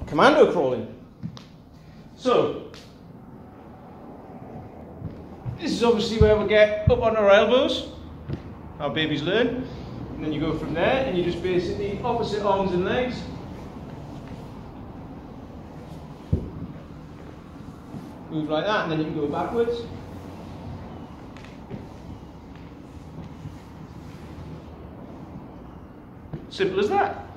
commando crawling. So, this is obviously where we get up on our elbows, our babies learn, and then you go from there and you just basically opposite arms and legs. Move like that, and then you can go backwards. Simple as that.